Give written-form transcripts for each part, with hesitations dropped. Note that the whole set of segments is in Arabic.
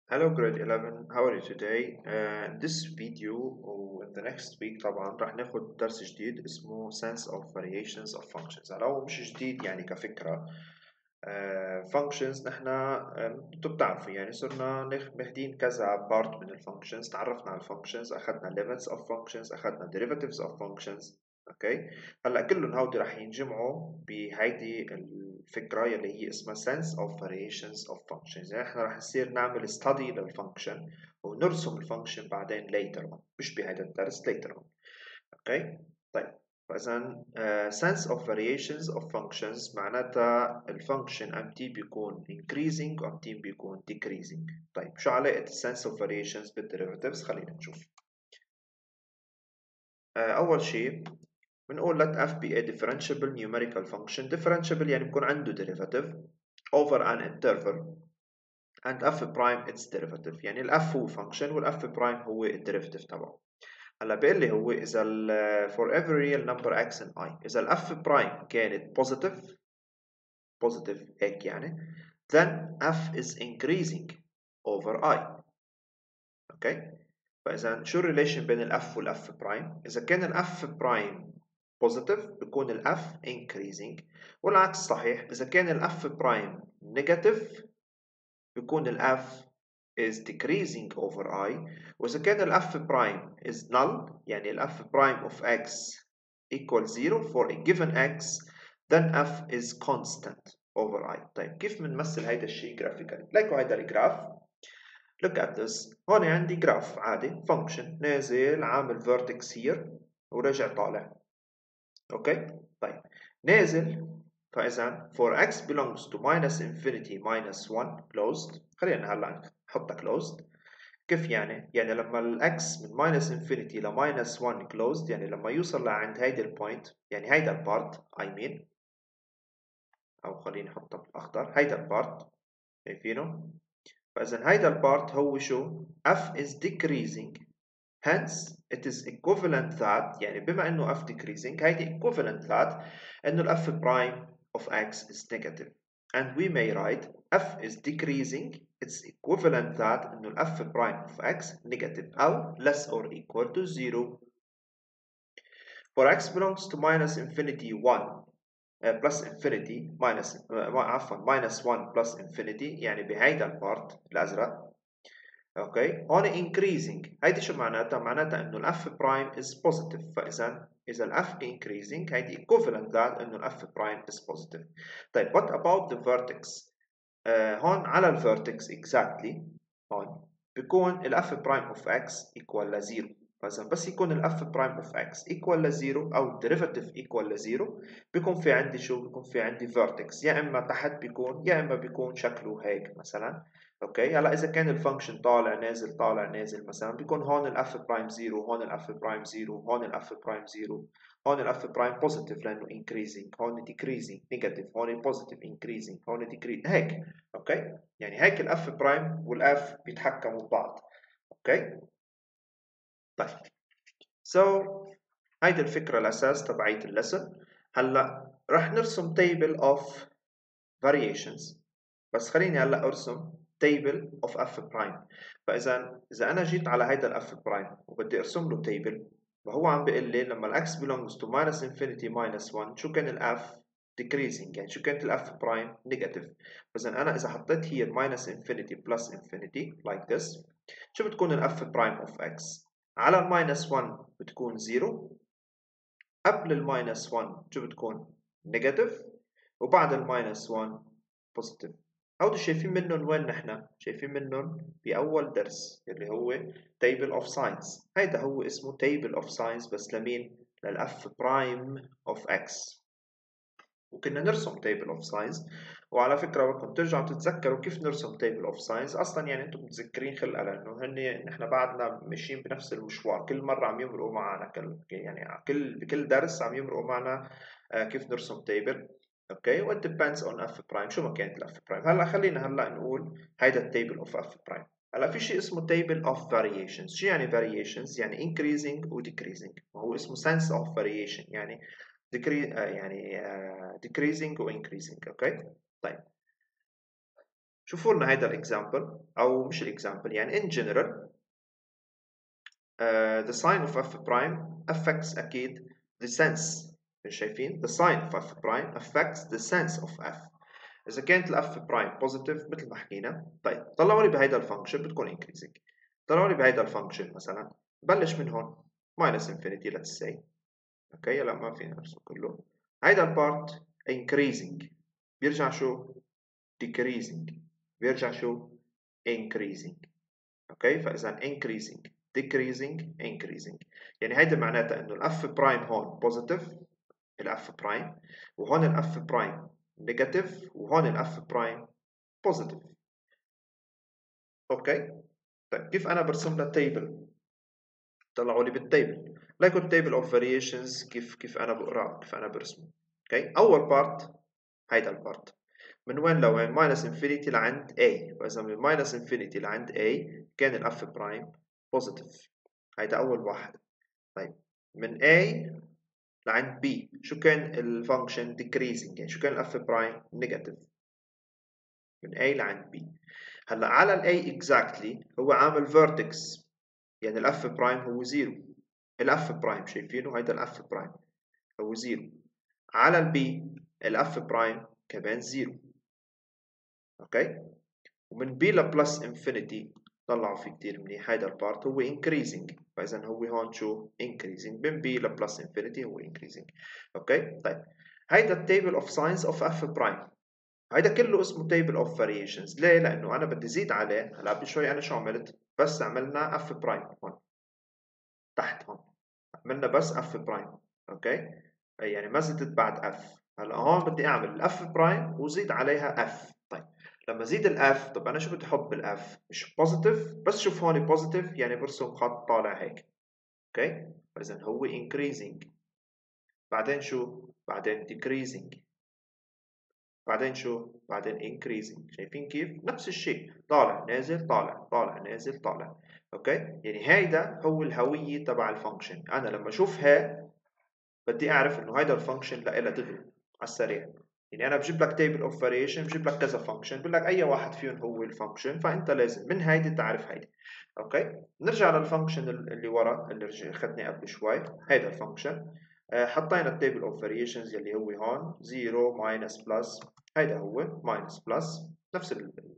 Hello grade 11, how are you today? In this video or in the next week طبعا راح ناخد درس جديد اسمه sense of variations of functions. هلا هو مش جديد يعني كفكرة. functions نحن انتوا بتعرفوا يعني صرنا ماخدين كذا بارت من الفانكشنز، تعرفنا على الفانكشنز، اخذنا limits of functions، اخذنا derivatives of functions. اوكي، هلا كلهم هودي راح ينجمعوا بهيدي الفكرة يلي هي اسمها sense of variations of functions. يعني احنا راح نصير نعمل study للفانكشن ونرسم الفانكشن بعدين later on، مش بهذا الدرس later on. اوكي، طيب فإذا sense of variations of functions معناتها الفانكشن أمتى بيكون increasing وأمتى بيكون decreasing. طيب شو علاقة sense of variations بالderivatives؟ خلينا نشوف. أول شيء بنقول let f be a differentiable numerical function. differentiable يعني بيكون عنده derivative over an interval and f prime its derivative. يعني ال f هو function وال f prime هو الديريفاتيف تبعه. هلا بيقول لي هو إذا for every real number x and i إذا ال f prime كانت positive هيك يعني then f is increasing over i. اوكي، فإذا شو الريليشن بين ال f وال f prime؟ إذا كان ال f prime positive بيكون ال f increasing، والعكس صحيح، إذا كان ال f prime negative بيكون ال f is decreasing over i، وإذا كان ال f prime is null يعني ال f prime of x equals 0 for a given x then f is constant over i. طيب كيف بنمثل هيدا الشيء جرافيكالي؟ لايكوا هيدا الجراف. look at this. هون عندي جراف عادي function نازل عامل vertex here ورجع طالع. اوكي، طيب نازل، فإذا for x belongs to minus infinity minus 1 closed. خلينا هلا نحطها closed. كيف يعني؟ يعني لما الاكس من minus infinity ل minus 1 closed، يعني لما يوصل لعند هيدا البوينت، يعني هيدا البارت I mean، أو خليني أحطها بالأخضر، هيدا البارت شايفينه؟ فإذا هيدا البارت هو شو؟ f is decreasing. hence it is equivalent that، يعني بما انه f decreasing هيدي equivalent that انه ال f prime of x is negative. and we may write f is decreasing it's equivalent that انه ال f prime of x negative او less or equal to 0. for x belongs to minus infinity 1 plus infinity عفوا minus 1 plus infinity، يعني بهيدا البارت الازرق. اوكي، هون increasing هيدي شو معناتها؟ معناتها انه ال f prime is positive. فاذا ال f increasing هيدي equivalent that انه ال f prime is positive. طيب what about the vertex؟ هون على ال vertex exactly هون بيكون ال f prime of x equal ل 0. فاذا بس يكون ال f prime of x equal ل 0 او derivative equal ل 0 بيكون في عندي شو؟ بيكون في عندي vertex، يا اما تحت بيكون يا اما بيكون شكله هيك مثلا. اوكي، هلا اذا كان الفانكشن طالع نازل طالع نازل مثلا بيكون هون الاف برايم 0، هون الاف برايم 0، هون الاف برايم 0، هون الاف برايم بوزيتيف لانه انكريزنج، هون ديكريزنج نيجاتيف، هون بوزيتيف انكريزنج، هون ديكريز هيك. اوكي، يعني هيك الاف برايم والاف بيتحكموا ببعض. اوكي، طيب سو هيدي الفكره الاساس تبعيت اللسن. هلا رح نرسم table of variations، بس خليني هلا ارسم table of f prime. فاذا انا جيت على هيدا الاف برايم وبدي ارسم له table، فهو عم بيقول لي لما الاكس belongs to minus infinity minus 1 شو كان الاف decreasing، يعني شو كانت الاف برايم negative. فاذا انا اذا حطيت here minus infinity plus infinity like this شو بتكون الاف برايم of x؟ على الماينس 1 بتكون 0، قبل الماينس 1 شو بتكون نيجاتيف، وبعد الماينس 1 بوزيتيف. هودي شايفين منهم وين نحن؟ شايفين منهم بأول درس اللي هو table of signs. هيدا هو اسمه table of signs بس لمين؟ للأف برايم of x. وكنا نرسم table of signs، وعلى فكرة بدكم ترجعوا تتذكروا كيف نرسم table of signs. أصلا يعني أنتم متذكرين خلقها لأنه نحن بعدنا ماشيين بنفس المشوار، كل مرة عم يمرقوا معنا يعني بكل درس عم يمرقوا معنا كيف نرسم table. اوكي، وات depends on f prime شو ما كانت الاف برايم. هلا خلينا هلا نقول هيدا التيبل اوف اف برايم. هلا في شيء اسمه table of variations. شو يعني variations؟ يعني increasing و decreasing، وهو اسمه sense of variation يعني يعني decreasing و increasing. اوكي، طيب شوفوا لنا هيدا الاكزامبل او مش الاكزامبل، يعني in general the sign of f prime affects أكيد the sense. شايفين the sign of f prime affects the sense of f. إذا كانت ال f prime positive مثل ما حكينا. طيب طلعوا لي بهيدا الفانكشن بتكون increasing. طلعوا لي بهيدا الفانكشن مثلا بلش من هون minus infinity let's say. اوكي لا ما فينا نرسم كله. هيدا البارت increasing بيرجع شو decreasing بيرجع شو increasing. اوكي فاذا increasing decreasing increasing يعني هيدا معناتها انه الاف برايم هون بوزيتيف الاف برايم، وهون الاف برايم نيجاتيف، وهون الاف برايم بوزيتيف. اوكي طيب كيف انا برسم لها تيبل؟ طلعوا لي بالتيبل لايك التيبل اوف فاريشنز. كيف انا بقرا كيف انا برسمه. اوكي اول بارت هيدا البارت من وين لوين؟ ماينس انفينيتي لعند A. فإذا من ماينس انفينيتي لعند A كان الاف برايم بوزيتيف. هيدا أول واحد. طيب من A لعند B شو كان الفانكشن؟ decreasing يعني شو كان الاف برايم؟ نيجاتيف. من A لعند B. هلا على ال A exactly هو عامل vertex يعني الاف برايم هو زيرو. الاف برايم شايفينه هيدا الاف برايم هو زيرو. على ال B الاف برايم كمان زيرو. اوكي ومن بي لبلس انفينيتي طلعوا فيه كتير منيح. هيدا البارت هو increasing. فاذا هو هون شو increasing. من بي لبلس انفينيتي هو increasing. اوكي طيب هيدا التيبل اوف ساينز اوف اف برايم. هيدا كله اسمه تيبل اوف فاريشنز. ليه؟ لانه انا بدي زيد عليه. هلا قبل شوي انا شو عملت؟ بس عملنا اف برايم هون تحت هون عملنا بس اف برايم. اوكي يعني ما زدت بعد اف. هلا هون بدي اعمل الاف برايم وزيد عليها اف. طيب لما زيد الاف طب انا شو بدي احط بالاف؟ مش بوزيتيف بس. شوف هون بوزيتيف يعني برسم خط طالع هيك. اوكي فاذا هو increasing. بعدين شو؟ بعدين decreasing. بعدين شو؟ بعدين increasing. شايفين كيف؟ نفس الشيء طالع نازل طالع طالع نازل طالع. اوكي يعني هيدا هو الهوية تبع الفانكشن. انا لما اشوف ها بدي اعرف انه هيدا الفانكشن لها دغري على السريع. يعني انا بجيب لك تيبل اوف فاريشن بجيب لك كذا فانكشن بقول لك اي واحد فيهم هو الفانكشن، فانت لازم من هيدي تعرف هيدي. اوكي نرجع للفانكشن اللي ورا اللي اخذناه قبل شوي. هيدا الفانكشن حطينا التيبل اوف فاريشنز يلي هو هون 0 ماينس بلس. هيدا هو ماينس بلس نفس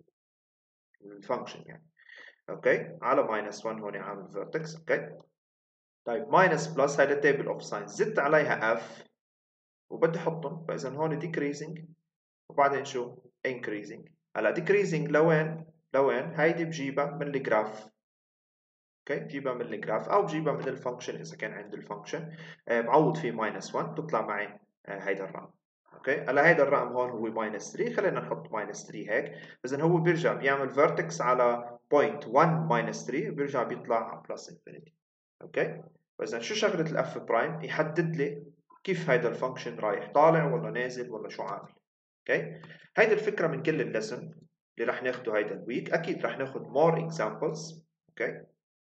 الفانكشن يعني. اوكي على ماينس 1 هون عامل فيرتكس. اوكي طيب ماينس بلس هيدا تيبل اوف ساينز زدت عليها اف وبدي احطهم. فاذا هون decreasing وبعدين شو increasing. هلا decreasing لوين؟ لوين؟ هيدي بجيبها من الجراف. اوكي بجيبها من الجراف او بجيبها من الفانكشن اذا كان عندي الفانكشن. بعوض فيه ماينس 1 تطلع معي هيدا الرقم. اوكي هلا هيدا الرقم هون هو ماينس 3. خلينا نحط ماينس 3 هيك. اذا هو بيرجع بيعمل فيرتكس على بوينت 1 ماينس 3 وبيرجع بيطلع على بلس انفينيتي. اوكي فاذا شو شغله الاف برايم؟ يحدد لي كيف هيدا الفانكشن رايح طالع ولا نازل ولا شو عامل. اوكي هيدي الفكره من كل الليسن اللي رح ناخده هيدا الويك. اكيد رح ناخد more examples. اوكي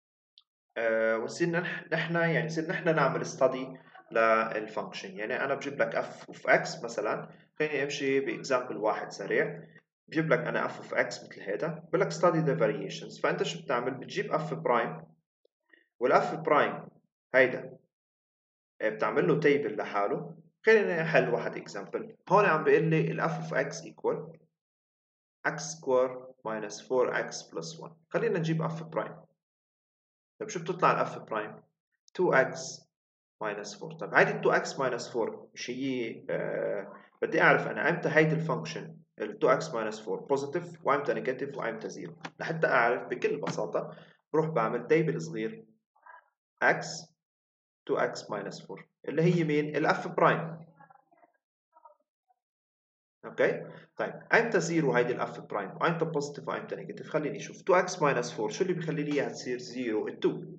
ونصير نحن يعني نصير نحن نعمل ستدي للفانكشن. يعني انا بجيب لك اف اوف اكس مثلا. خليني امشي باكزامبل واحد سريع. بجيب لك انا اف اوف اكس مثل هذا بقول لك study the variations. فانت شو بتعمل؟ بتجيب اف برايم والاف برايم هيدا بتعمل له تيبل لحاله. خلينا نحل واحد اكزامبل. هون عم بيقول لي الاف اوف اكس ايكوال x سكوير minus 4x plus 1. خلينا نجيب اف برايم. طيب شو بتطلع الاف برايم؟ 2x minus 4. طيب هيدي 2x minus 4 مش هي بدي اعرف انا امتى هيدي الفانكشن ال 2x minus 4 بوزيتيف وامتى نيجاتيف وامتى زيرو. لحتى اعرف بكل بساطه بروح بعمل تيبل صغير x 2x minus 4 اللي هي مين؟ الاف برايم. اوكي طيب امتى زيرو هيدي الاف برايم وامتى بوزيتيف وامتى نيجاتيف؟ خليني اشوف 2x minus 4 شو اللي بيخلي لي اياها تصير 0؟ 2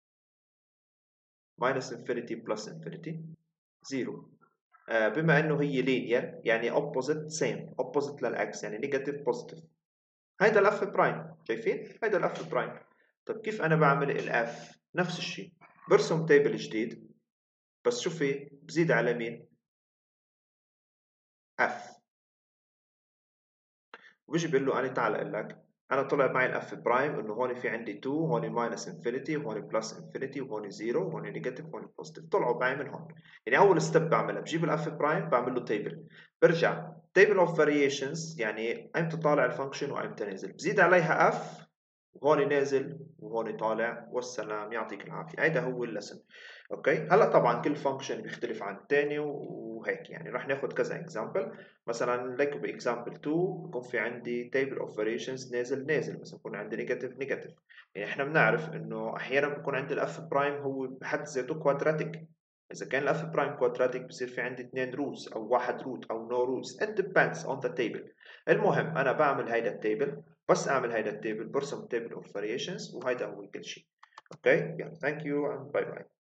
minus infinity plus infinity 0. بما انه هي linear يعني opposite same opposite للاكس يعني نيجاتيف بوزيتيف. هيدا الاف برايم. شايفين؟ هيدا الاف برايم. طيب كيف انا بعمل الاف؟ نفس الشيء برسم تيبل جديد بس شوفي بزيد على مين؟ اف. وبيجي بيقول له انا تعال اقول لك انا طلع معي الاف برايم انه هون في عندي 2، هون ماينس انفينيتي، وهون بلس انفينيتي، وهون 0، وهون نيجاتيف، وهون بوزيتيف، طلعوا معي من هون. يعني اول ستيب بعملها بجيب الاف برايم بعمل له تيبل، برجع تيبل اوف فاريشنز، يعني ايمتى طالع الفانكشن وايمتى نازل، بزيد عليها اف، وهون نازل وهون طالع، والسلام يعطيك العافيه. هيدا هو اللسن. اوكي، هلا طبعا كل فانكشن بيختلف عن الثاني وهيك، يعني رح ناخذ كذا اكزامبل. مثلا لك باكزامبل 2 بكون في عندي تيبل اوف فاريشنز نازل نازل، مثلا بكون عندي نيجاتيف نيجاتيف. يعني احنا بنعرف انه احيانا بكون عندي الاف برايم هو بحد ذاته كوادراتيك. اذا كان الاف برايم كوادراتيك بصير في عندي اثنين روتس او واحد روت او نو روتس، it depends on the table. المهم انا بعمل هيدا التيبل، بس اعمل هيدا التيبل برسم تيبل اوف فاريشنز، وهيدا هو كل شيء. اوكي، يلا ثانك يو اند باي باي.